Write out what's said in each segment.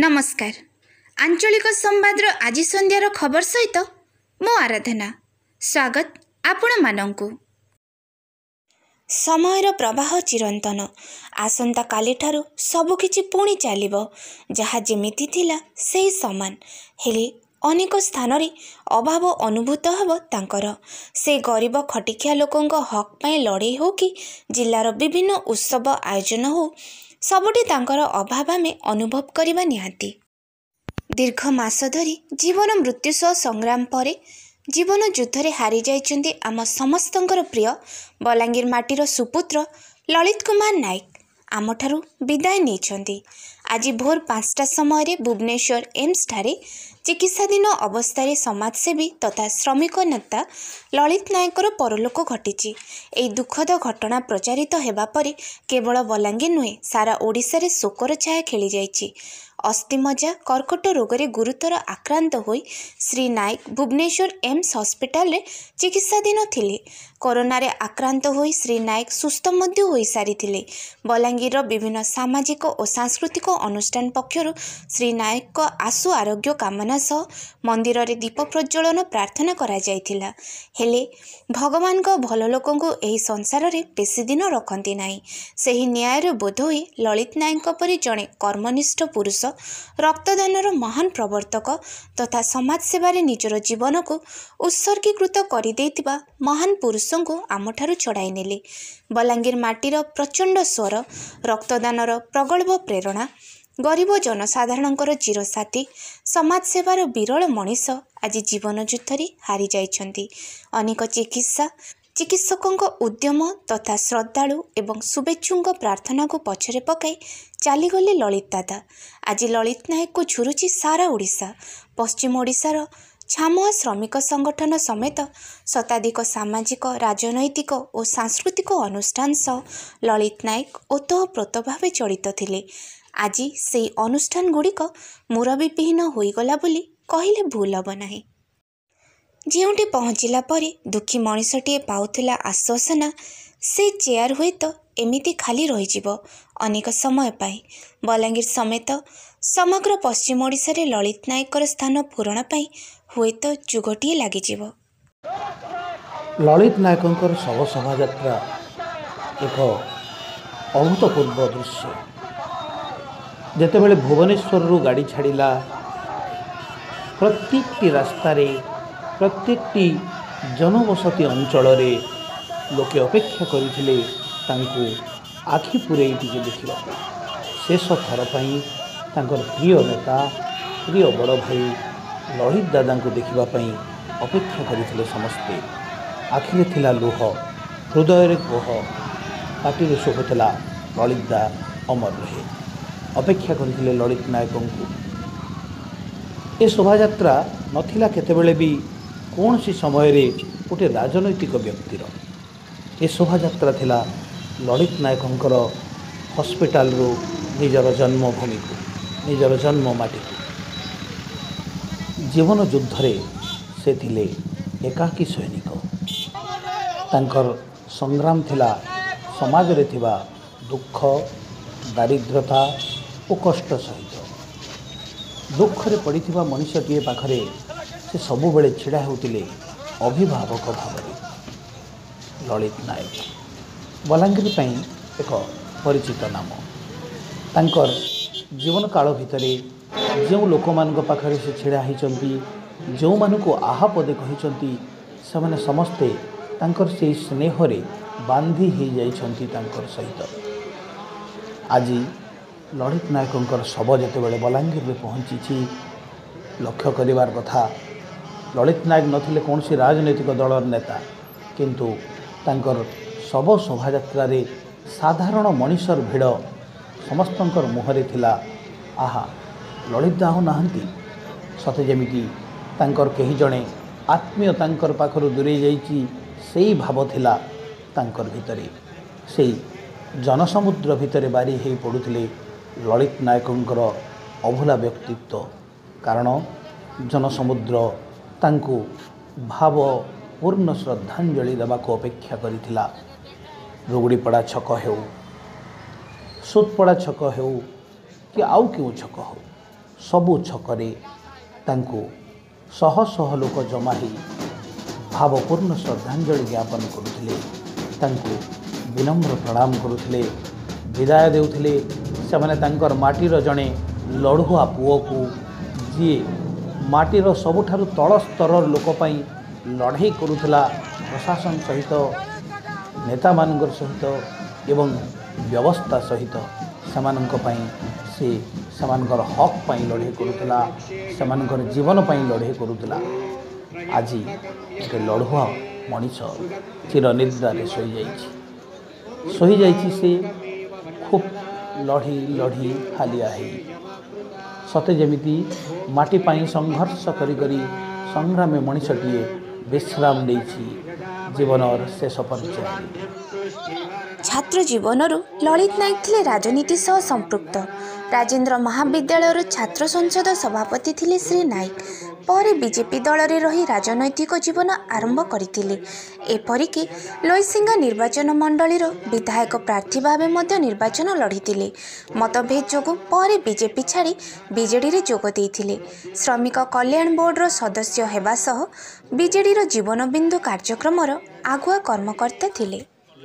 नमस्कार। आंचलिक संवादर आज संध्यार खबर सहित मो आराधना। स्वागत आपण मानंकु। समयर प्रवाह चिरंतन। आसंता काली ठारू सबकिछि पुणी चलिबो जहा जेमिति थिला सेही समान। हेले अनेक स्थान रे अभाव अनुभूत हब तांकर। से गरीब खटिखिया लोकंक हक पई लड़े हो कि जिल्लार विभिन्न उत्सव आयोजन हो, सबुठी तांकर अभाव आमे अनुभव करिबा निहाती। दीर्घ मास धरी जीवन मृत्यु सह संग्राम परे जीवन युद्ध रे हारी जाइछन्ती आम समस्तंकर प्रिय बलांगीर माटीर सुपुत्र ललित कुमार नायक आमठारू विदाय नेछन्ती। आज भोर 5टा समय भुवनेश्वर एम्स ठारे चिकित्साधीन अवस्था समाजसेवी तथा श्रमिक नेता ललित नायकर परलोक घटी। एही दुखद घटना प्रचारित हेबा परे केवल बलांगीर नुहे सारा ओडिशा रे शोकर छाया खेली जाइछि। अस्थिमज्जा कर्कट रोग रे गुरुतर आक्रांत होई श्री नायक भुवनेश्वर एम्स हॉस्पिटल रे चिकित्साधीन थिले। कोरोना रे आक्रांत होई श्री नायक सुस्थ मध्य होई सारिथिले। बलांगीर विभिन्न सामाजिक और सांस्कृतिक अनुष्ठान पक्षरु श्री नायक को आशु आरोग्य कामना सह मंदिर रे दीप प्रज्वलन प्रार्थना करा जायथिला। हेले भगवान को भल लोकों को एही संसार रे बेसी दिन रखंती नाही। सेही न्यायर बोध होई ललित नायक परि जणे कर्मनिष्ठ पुरुष रक्तदानर महान प्रवर्तक तथा समाज सेवारे निजर जीवन को उत्सर्गीकृत कर महान पुरुषों को आमठारू छड़ाई नेले। बलांगीर माटीर प्रचंड स्वर रक्तदानर प्रगल्भ प्रेरणा गरीब जनसाधारणଙ୍କର चिरसाथी समाज सेवार विरल मनीष आज जीवन युद्ध रे हारी जाइछन्ती। अनेक चिकित्सकों उद्यम तथा श्रद्धालु एवं शुभेच्छुक प्रार्थना को पछरे पकाई चलीगले ललित दादा। आज ललित नायक को झुरुची सारा ओडिशा। पश्चिम ओडिशार छामुआ श्रमिक संगठन समेत शताधिक सामाजिक राजनैतिक और सांस्कृतिक अनुष्ठान सह ललित नायक ओतप्रोत भाव जड़ित थिले। आज से अनुष्ठान गुड़िक मुरबीविहीन होईगला बोली कहिले भूल हब नाही। ଯେଉଁଠି ପହଞ୍ଚିଲା ପରେ ଦୁଃଖୀ ମଣିଷଟିଏ ପାଉଥିଲା ଆଶ୍ୱାସନା ସେ ଚେୟାର ହୁଏତ ଏମିତି ଖାଲି ରହିଯିବ ଅନେକ ସମୟ ପାଇଁ। ବଲାଙ୍ଗୀର ସମେତ ସମଗ୍ର ପଶ୍ଚିମ ଓଡ଼ିଶାରେ ଲଳିତ ନାୟକର ସ୍ଥାନ ପୂରଣ ପାଇଁ ହୁଏତ ଯୁଗଟିଏ ଲାଗିଯିବ। ଲଳିତ ନାୟକଙ୍କର ଶବ ଶୋଭାଯାତ୍ରା ଏକ ଅଭୂତପୂର୍ବ ଦୃଶ୍ୟ। ଯେତେବେଳେ ଭୁବନେଶ୍ୱରରୁ ଗାଡ଼ି ଛାଡ଼ିଲା ପ୍ରତ୍ୟେକଟି ରାସ୍ତାରେ प्रत्येकटी जनबसती अंचल लोके अपेक्षा करथिले तांको आखि पुरे देखा शेष थर तांकर प्रिय नेता प्रिय बड़ भाई ललित दादा को देखापी अपेक्षा करथिले समस्ते। आखिरे थिला लुह हृदय रे कोह पाटी शोभुला ललित दा अमर रहे। अपेक्षा करथिले ललित नायकों को। ए शोभायात्रा नथिला केतेबेले भी कौन सी समय रे गोटे राजनैतिक व्यक्तिर ए शोभायात्रा थिला ललित नायकंकर हॉस्पिटल रो निजर जन्मभूमि को निजर जन्म माटी को जीवन युद्ध रे से थिले एकाकी सैनिक। तांकर संग्राम थिला समाज रे थिबा दुख दारिद्रता और कष्ट सहित। दुख रे पड़िथिबा मनुष्यटीए पाखरे से सबु बेले छिड़ा होतिले अभिभावक भाव। ललित नायक बलांगीर पई एक परिचित नाम। तांकर जीवन काल भितरे जो लोक मान पाखरे से छिड़ा होइचंती जो मानक आहा पदे कहिचंती से समस्ते तांकर से स्नेह रे बांधी हो जाइछंती तांकर सहित। आज ललित नायकंकर शव जेतेबेले बलांगीर में पहुँची लक्ष्य करिवार कथा ललित नायक नथिले कौन सी राजनैतिक दलर नेता किंतु तांकर शव शोभायात्रा रे साधारण मनीषर भिड़ समस्तंकर मुहरे थिला आहा ललित दाह नाहंती सते जेमिति तांकर केही जणे आत्मीय तांकर पाखरु दूरे जाइछि सेही भाव थिला तांकर भितरे। सेही जनसमुद्र भितरे बारी हेई पडुथिले ललित नायकंकर अभुला व्यक्तित्व। कारण जनसमुद्र तांको भाव पूर्ण श्रद्धांजलि देवाक अपेक्षा करिथिला। रुगुड़ीपड़ा छक हो सुतपड़ा छक हो कि आउ क्यों छक हो सबु छकरे तांको शह शह लोक जमा ही भावपूर्ण श्रद्धांजलि ज्ञापन करुथिले, तांको विनम्र प्रणाम करुथिले, विदाय देउथिले। सेमाने तांकर माटीर जणे लड़ुआ पुओ को जी माटीर सबुठारु तल स्तर लोक पई लड़ाई करुथिला, प्रशासन सहित नेता मानकर सहित एवं व्यवस्था सहित सेमानंक पई से सेमानकर हक पई लड़ाई करुथिला, सेमानकर जीवन पई लड़ाई करुथिला। आज एक लड़ुआ मनीष चिर निद्रारे शोई जाइछि से खूब लड़ी लड़ी हालिया है सते जमिति माटी पाई संघर्ष करी करी संग्रामे मनीषटीए विश्राम देछि जीवनर शेष पर्याय। छात्र जीवनरू ललित नायक थिले राजनीति सह संपृक्त। राजेन्द्र महाविद्यालयर छात्र संसद सभापति थिले श्री नायक। पर बीजेपी दल रे रही राजनैतिक जीवन आरंभ करथिले। एपरिकी लइसिंगा निर्वाचन मंडलीर विधायक प्रार्थी भावे मध्य निर्वाचन लढ़िथिले। मतभेद जोगु पर बीजेपी छाड़ी बीजेडी रे जोग देइथिले। श्रमिक कल्याण बोर्डर सदस्य हेबा सह बीजेडी रो जीवन बिंदु कार्यक्रमर आगुआ कर्मकर्ता थिले।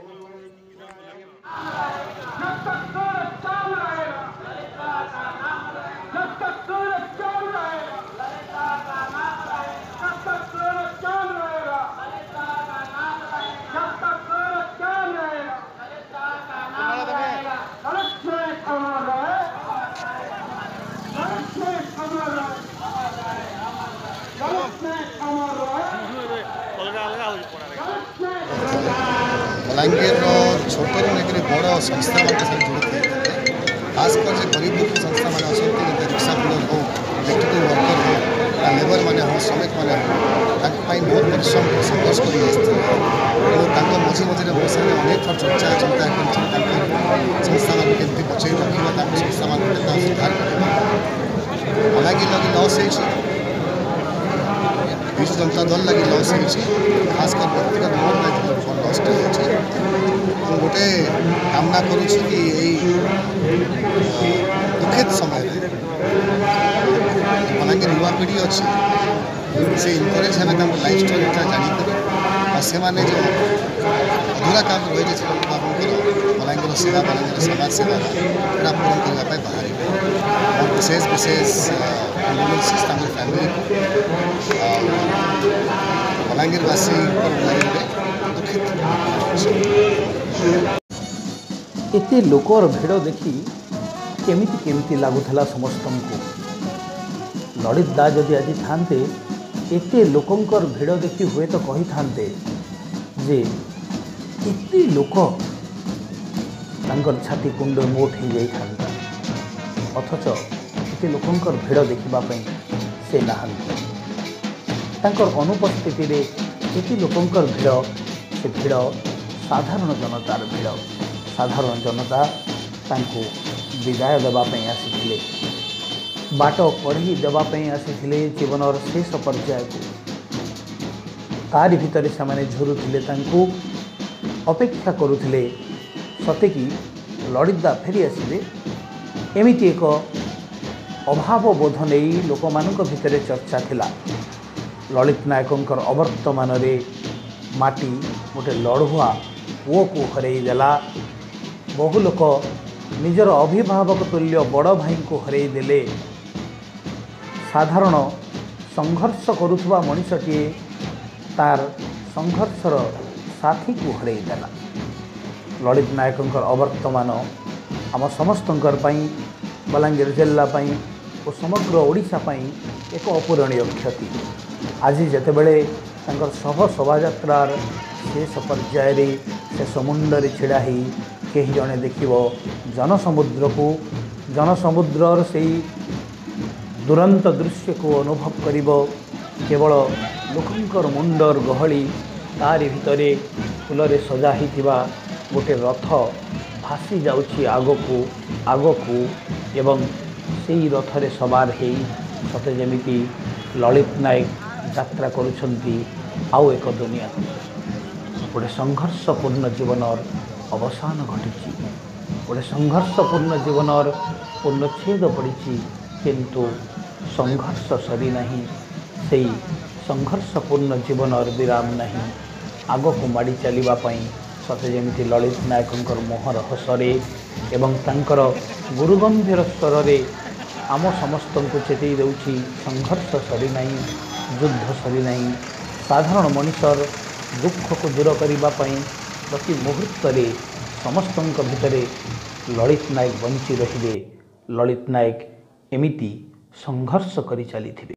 बलांगीर छोटर लेकिन बड़ संस्था मान जुड़े खासकर जो गरीब दुखी संस्था मान अच्छा रिक्शा पुलर हो इलेक्ट्रिकल वर्कर हो लेबर मैंने हो श्रमिक मैंने हो बहुत परिश्रम संघर्ष कर मझे मझे बहुत सारे अनेक थर चर्चा चिंता कर संस्था मान केमती बचे रखा संस्था मान सुधार कर बलांगीर लगे लॉस विजु जनता दल लगे लॉस खासकर व्यक्तिगत मोर लॉस्ट हो गोटे कामना करुँच कि दुखित समय बलांगीर युवा पीढ़ी अच्छी से इनकरेज है लाइफ स्टोरीटा जानिक और से माने जो अधूरा काम रही है बाबूर बलांगीर सेवा बलांगीर समाज सेवा पूरा पूरण करने बाहर और विशेष विशेष कंडोलेंसेस फैमिली को बलांगीरवासी दुखित एते लोकर भिड़ देखी केमिति केमिति लागुथला समस्त को। ललित दा जदि आज थांते एते लोकंकर भिड़ देखी हुए तो कही थांते जे एते लोक तांकर छाती कुंड मोट हो जाई थांता, अथच एते लोकंकर भिड़ देखिबा पई से नहांती। तांकर अनुपस्थिति रे एते लोकंकर भिड़ से भिड़ साधारण जनतार भिड़। साधारण जनता तांको विदाय देवाई आसी बाट कढ़ी देवाई आसी जीवनर शेष पर्याय को। तारि भितर से झुरुले अपेक्षा करुले सते कि ललितदा फेरी आसबे। एमिति एक अभाव बोध नहीं लोक मानक भितर चर्चा थिला। ललित नायकंकर अवर्तमान रे माटी गोटे लड़ुआ पुओ को हरई देला। बहु लोक निजर अभिभावक तुल्य बड़ भाई को हरई देले। साधारण संघर्ष करुवा मनीषटीए तार संघर्षर साथी को हरई देला। ललित नायकंकर अवर्तमान आम समस्तंकर पई बलांगीर जिल्ला पई और समग्र ओडिशा पई एक अपूरणीय क्षति। आज जेतेबेले तांकर शव शोभायात्रार शेष पर्याय शेष मुंडरे छिड़ा ही कहीं जड़े देखिबो जनसमुद्र को, जनसमुद्रर से दुरंत दृश्य को अनुभव करिबो। केवल लोकंकर मुंडर गहली तारि भितरे फुलरे सजा हिथिबा गोटे रथ भासी जाउछि आगकू आगकू एवं सेई रथरे सवार हेई सते जेमिति ललित नायक यात्रा करुछंती आउ एक दुनिया। गोटे संघर्षपूर्ण जीवनर अवसान घटी, गोटे संघर्षपूर्ण जीवनर पूर्णच्छेद पड़ी। किंतु संघर्ष सरी नहीं से संघर्षपूर्ण जीवन विराम नहीं आग को माड़ी चलवाई सते जमी ललित नायक मोहर हसरे एवं तांकर गुरुगंभीर स्वर से आम समस्त को चेतई देउछि संघर्ष सरी नहीं युद्ध सरी नहीं साधारण मनुष्यर दुख को दूर करने प्रति मुहूर्त समस्त भितर ललित नायक बंची रहिबे ललित नायक एमिति संघर्ष करी चली।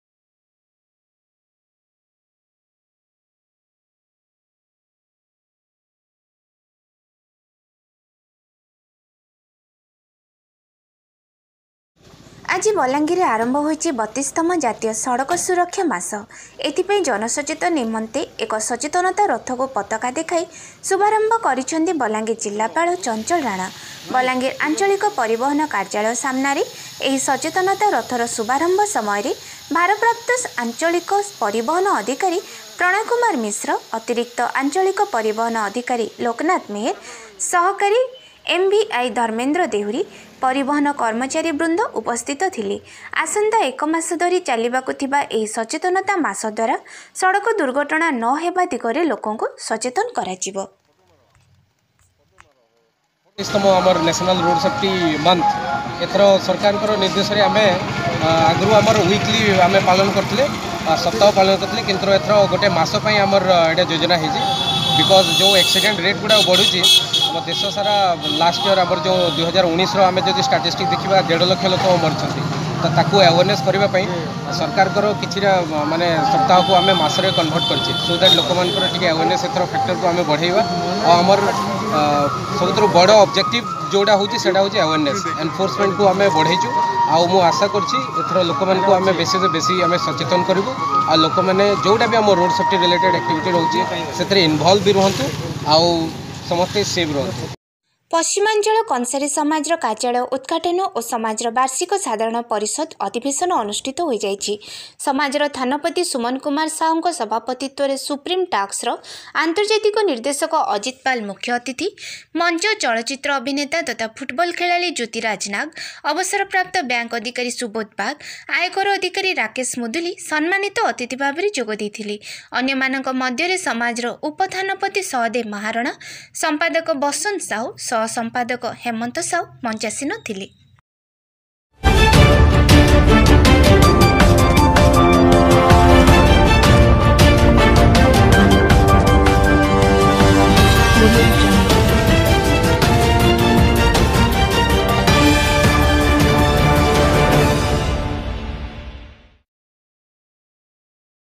आज बलांगीर आरंभ होइछि 32तम जातीय सड़क सुरक्षा मास। एथिपई जनसचेतन निमंते एक सचेतनता रथ को पताका देखाई शुभारंभ करिसेंती बलांगीर जिलापाल चंचल राणा। बलांगीर आंचलिक परिवहन कार्यालय सामने एही सचेतनता रथर शुभारंभ समय भारप्राप्त आंचलिक परिवहन अधिकारी प्रणय कुमार मिश्र, अतिरिक्त आंचलिक परिवहन अधिकारी लोकनाथ मेहर, सहकारी MVI धर्मेन्द्र देहुरी, परिवहन कर्मचारी वृंद उपस्थित थिले। आसंता एक मास धरी चलिबाकु थिबा एही सचेतनता मास द्वारा सड़क दुर्घटना न हेबा दिगरे लोकों को सचेतन कराजिबो। आमर नेशनल रोड सेफ्टी मंथ एथर सरकार निर्देश आम आगु आमर वीकली आम पालन करते सप्ताह पालन करते किंतु एथर गोटे मसपाई आमर एटा योजना है बिकज जो एक्सीडेंट रेट गुड़ा बढ़ुची आम देश सारा लास्ट ईयर आमर जो 2019 आम जो स्टाटिस्टिक देखा 1.5 लाख लोक मरती तो ताकू अवेयरनेस करने सरकार किसी माने सप्ताह को आम मसरे कन्वर्ट कर सो दैट लोक मान अवेयरनेस एथर फैक्टर को आम बढ़ेवा और आमर सब बड़ ऑब्जेक्टिव जोड़ा हूँ से अवेयरनेस एनफोर्समेंट को आम बढ़ेचु आउ आशा कर लोक आम बेसी बेसी आम सचेतन करूँ आ लोक मैंने जोटा भी आम रोड सेफ्टी रिलेटेड एक्टिविटी रोचे से इनवल्व भी रुहतु आउ समस्ते सेफ रुहतु। पश्चिमांचल कंसारी समाजर कार्यालय उद्घाटन और समाजर वार्षिक साधारण परिषद अधिवेशन अनुष्ठित हो जाइछि। समाजर थानपति सुमन कुमार साहू सभापतित्व सुप्रीम टास्कर आंतर्जातिक निर्देशक अजित पाल मुख्य अतिथि, मंच चलचित्र अभिनेता तथा फुटबॉल खेलाड़ी ज्योतिराज नाग, अवसरप्राप्त बैंक अधिकारी सुबोध बाग, आयकर अधिकारी राकेश मुदुली सम्मानित अतिथि भाव में जोग देथिले। अन्यमानक मध्य समाजर उपथानपति सहदेव महारणा, संपादक बसंत साहू, संपादक हेमंत साहू मंचासीन थिले।